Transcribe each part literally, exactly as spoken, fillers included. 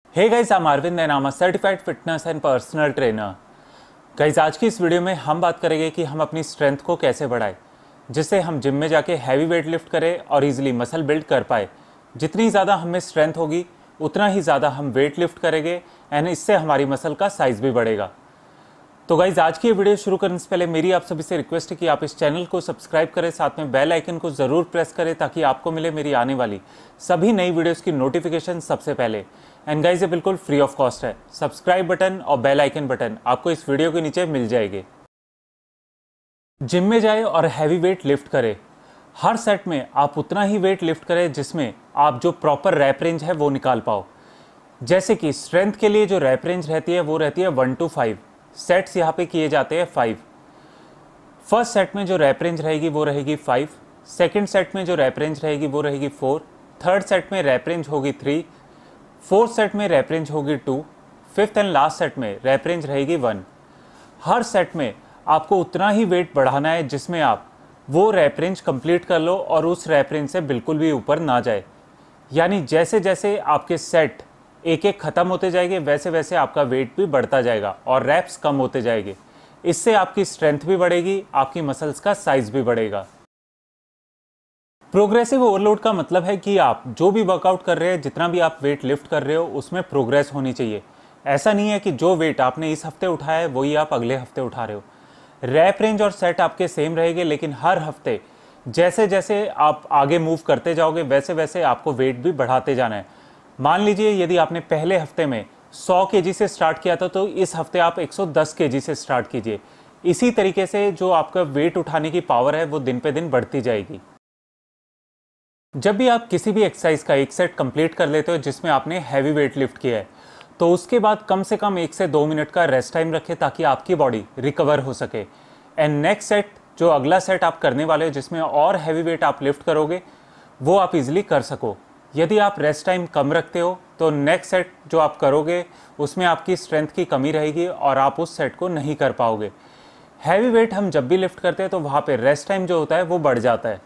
Hey guys, I am Arvind and I am a certified fitness and personal trainer. Guys, आज की इस video में हम बात करेंगे कि हम अपनी स्ट्रेंथ को कैसे बढ़ाएं, जिससे हम जिम में जाके हैवी वेट लिफ्ट करें और इजीली मसल बिल्ड कर पाए। जितनी ज़्यादा हमें स्ट्रेंथ होगी उतना ही ज़्यादा हम वेट लिफ्ट करेंगे एंड इससे हमारी मसल का साइज़ भी बढ़ेगा। तो गाइज, आज की वीडियो शुरू करने से पहले मेरी आप सभी से रिक्वेस्ट है कि आप इस चैनल को सब्सक्राइब करें, साथ में बेल आइकन को ज़रूर प्रेस करें ताकि आपको मिले मेरी आने वाली सभी नई वीडियोस की नोटिफिकेशन सबसे पहले। एंड गाइज, ये बिल्कुल फ्री ऑफ कॉस्ट है। सब्सक्राइब बटन और बेल आइकन बटन आपको इस वीडियो के नीचे मिल जाएंगे। जिम में जाए और हैवी वेट लिफ्ट करें। हर सेट में आप उतना ही वेट लिफ्ट करें जिसमें आप जो प्रॉपर रैप रेंज है वो निकाल पाओ। जैसे कि स्ट्रेंथ के लिए जो रैप रेंज रहती है वो रहती है वन टू फाइव। सेट्स यहाँ पे किए जाते हैं फाइव। फर्स्ट सेट में जो रैप रेंज रहेगी वो रहेगी फाइव। सेकंड सेट में जो रैप रेंज रहेगी वो रहेगी फोर। थर्ड सेट में रैप रेंज होगी थ्री। फोर्थ सेट में रैप रेंज होगी two. Fifth and last set में रैप रेंज रहेगी वन। हर सेट में आपको उतना ही वेट बढ़ाना है जिसमें आप वो रैप रेंज कंप्लीट कर लो और उस रैप रेंज से बिल्कुल भी ऊपर ना जाए। यानी जैसे जैसे आपके सेट एक एक ख़त्म होते जाएंगे वैसे वैसे आपका वेट भी बढ़ता जाएगा और रैप्स कम होते जाएंगे। इससे आपकी स्ट्रेंथ भी बढ़ेगी, आपकी मसल्स का साइज भी बढ़ेगा। प्रोग्रेसिव ओवरलोड का मतलब है कि आप जो भी वर्कआउट कर रहे हैं, जितना भी आप वेट लिफ्ट कर रहे हो, उसमें प्रोग्रेस होनी चाहिए। ऐसा नहीं है कि जो वेट आपने इस हफ्ते उठाया है वही आप अगले हफ्ते उठा रहे हो। रैप रेंज और सेट आपके सेम रहेंगे, लेकिन हर हफ्ते जैसे जैसे आप आगे मूव करते जाओगे वैसे वैसे आपको वेट भी बढ़ाते जाना है। मान लीजिए यदि आपने पहले हफ्ते में सौ केजी से स्टार्ट किया था तो इस हफ्ते आप एक सौ दस केजी से स्टार्ट कीजिए। इसी तरीके से जो आपका वेट उठाने की पावर है वो दिन पे दिन बढ़ती जाएगी। जब भी आप किसी भी एक्सरसाइज का एक सेट कंप्लीट कर लेते हो जिसमें आपने हैवी वेट लिफ्ट किया है, तो उसके बाद कम से कम एक से दो मिनट का रेस्ट टाइम रखें ताकि आपकी बॉडी रिकवर हो सके। एंड नेक्स्ट सेट, जो अगला सेट आप करने वाले हो जिसमें और हैवी वेट आप लिफ्ट करोगे, वो आप इजीली कर सको। यदि आप रेस्ट टाइम कम रखते हो तो नेक्स्ट सेट जो आप करोगे उसमें आपकी स्ट्रेंथ की कमी रहेगी और आप उस सेट को नहीं कर पाओगे। हैवी वेट हम जब भी लिफ्ट करते हैं तो वहाँ पे रेस्ट टाइम जो होता है वो बढ़ जाता है।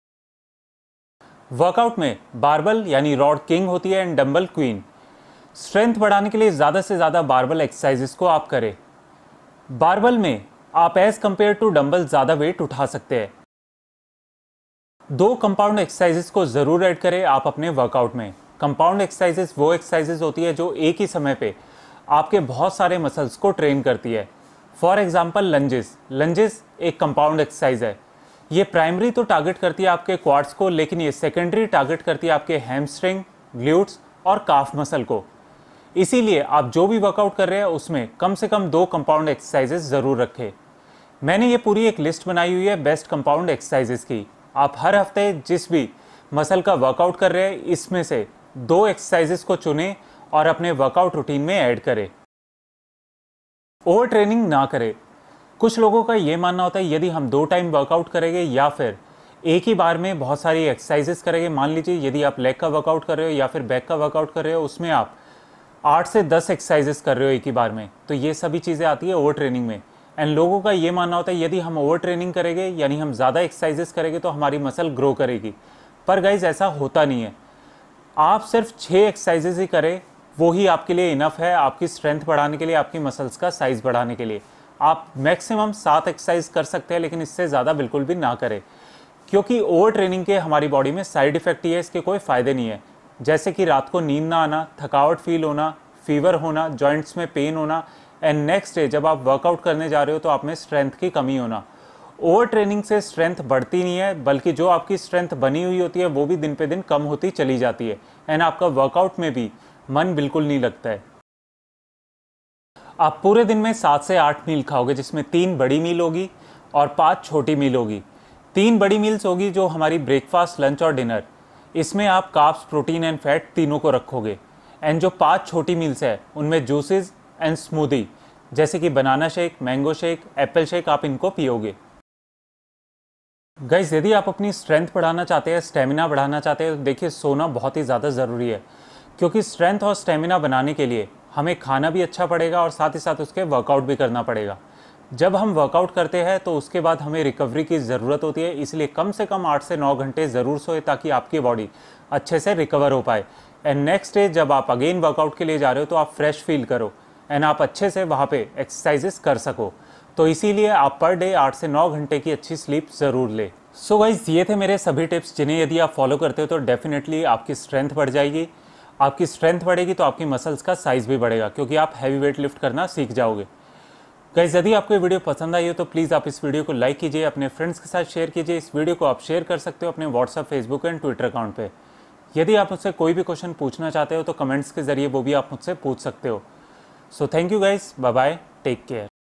वर्कआउट में बारबल यानी रॉड किंग होती है एंड डंबल क्वीन। स्ट्रेंथ बढ़ाने के लिए ज़्यादा से ज़्यादा बारबल एक्सरसाइजेस को आप करें। बारबल में आप एज कंपेयर टू डंबल ज़्यादा वेट उठा सकते हैं। दो कंपाउंड एक्सरसाइजेस को ज़रूर ऐड करें आप अपने वर्कआउट में। कंपाउंड एक्सरसाइजेस वो एक्सरसाइजेस होती है जो एक ही समय पे आपके बहुत सारे मसल्स को ट्रेन करती है। For example lunges. लंजेस एक कंपाउंड एक्सरसाइज है। ये प्राइमरी तो टारगेट करती है आपके क्वाड्स को, लेकिन ये सेकेंडरी टारगेट करती है आपके हैमस्ट्रिंग, ग्लूट्स और काफ मसल को। इसीलिए आप जो भी वर्कआउट कर रहे हैं उसमें कम से कम दो कंपाउंड एक्सरसाइजेस ज़रूर रखें। मैंने ये पूरी एक लिस्ट बनाई हुई है बेस्ट कंपाउंड एक्सरसाइजेस की। आप हर हफ्ते जिस भी मसल का वर्कआउट कर रहे हैं इसमें से दो एक्सरसाइजेस को चुनें और अपने वर्कआउट रूटीन में ऐड करें। ओवर ट्रेनिंग ना करें। कुछ लोगों का ये मानना होता है यदि हम दो टाइम वर्कआउट करेंगे या फिर एक ही बार में बहुत सारी एक्सरसाइजेस करेंगे, मान लीजिए यदि आप लेग का वर्कआउट कर रहे हो या फिर बैक का वर्कआउट कर रहे हो, उसमें आप आठ से दस एक्सरसाइजेस कर रहे हो एक ही बार में, तो ये सभी चीज़ें आती है ओवर ट्रेनिंग में। एंड लोगों का ये मानना होता है यदि हम ओवर ट्रेनिंग करेंगे यानी हम ज़्यादा एक्सरसाइजेस करेंगे तो हमारी मसल ग्रो करेगी। पर गाइज, ऐसा होता नहीं है। आप सिर्फ छः एक्सरसाइजेस ही करें वो ही आपके लिए इनफ है आपकी स्ट्रेंथ बढ़ाने के लिए, आपकी मसल्स का साइज़ बढ़ाने के लिए। आप मैक्सिमम सात एक्सरसाइज कर सकते हैं, लेकिन इससे ज़्यादा बिल्कुल भी ना करें, क्योंकि ओवर ट्रेनिंग के हमारी बॉडी में साइड इफ़ेक्ट ही है, इसके कोई फ़ायदे नहीं है। जैसे कि रात को नींद ना आना, थकावट फील होना, फीवर होना, जॉइंट्स में पेन होना, एंड नेक्स्ट डे जब आप वर्कआउट करने जा रहे हो तो आप में स्ट्रेंथ की कमी होना। ओवर ट्रेनिंग से स्ट्रेंथ बढ़ती नहीं है, बल्कि जो आपकी स्ट्रेंथ बनी हुई होती है वो भी दिन पे दिन कम होती चली जाती है एंड आपका वर्कआउट में भी मन बिल्कुल नहीं लगता है। आप पूरे दिन में सात से आठ मील खाओगे, जिसमें तीन बड़ी मील होगी और पाँच छोटी मील होगी। तीन बड़ी मील्स होगी जो हमारी ब्रेकफास्ट, लंच और डिनर, इसमें आप कार्ब्स, प्रोटीन एंड फैट तीनों को रखोगे। एंड जो पाँच छोटी मील्स है उनमें जूसेस एंड स्मूदी जैसे कि banana shake, mango shake, apple shake, आप इनको पियोगे। गाइस, यदि आप अपनी स्ट्रेंथ बढ़ाना चाहते हैं, स्टेमिना बढ़ाना चाहते हैं, तो देखिए सोना बहुत ही ज़्यादा ज़रूरी है, क्योंकि स्ट्रेंथ और स्टेमिना बनाने के लिए हमें खाना भी अच्छा पड़ेगा और साथ ही साथ उसके वर्कआउट भी करना पड़ेगा। जब हम वर्कआउट करते हैं तो उसके बाद हमें रिकवरी की ज़रूरत होती है, इसलिए कम से कम आठ से नौ घंटे ज़रूर सोए ताकि आपकी बॉडी अच्छे से रिकवर हो पाए एंड नेक्स्ट डे जब आप अगेन वर्कआउट के लिए जा रहे हो तो आप फ्रेश फील करो एंड आप अच्छे से वहाँ पे एक्सरसाइजेस कर सको। तो इसीलिए आप पर डे आठ से नौ घंटे की अच्छी स्लीप ज़रूर ले। सो गाइज ये थे मेरे सभी टिप्स जिन्हें यदि आप फॉलो करते हो तो डेफिनेटली आपकी स्ट्रेंथ बढ़ जाएगी। आपकी स्ट्रेंथ बढ़ेगी तो आपकी मसल्स का साइज़ भी बढ़ेगा क्योंकि आप हैवी वेट लिफ्ट करना सीख जाओगे। गाइज यदि आपको ये वीडियो पसंद आई हो तो प्लीज़ आप इस वीडियो को लाइक कीजिए, अपने फ्रेंड्स के साथ शेयर कीजिए। इस वीडियो को आप शेयर कर सकते हो अपने WhatsApp, Facebook and Twitter account पे। यदि आप मुझसे कोई भी क्वेश्चन पूछना चाहते हो तो कमेंट्स के जरिए वो भी आप मुझसे पूछ सकते हो। So thank you guys, bye bye, take care.